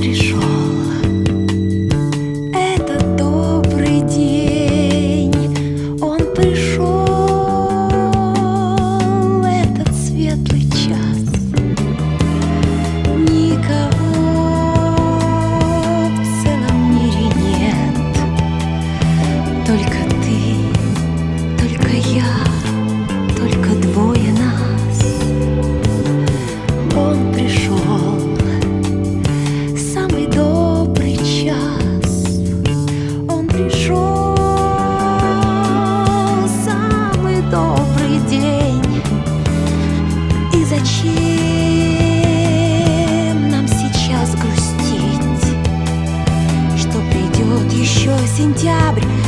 пришел, этот добрый день, он пришел, этот светлый час. Никого в целом мире нет, только ты, только я, только двое нас. Он пришел, самый добрый час. Он пришел, самый добрый день. И зачем нам сейчас грустить, что придет еще сентябрь?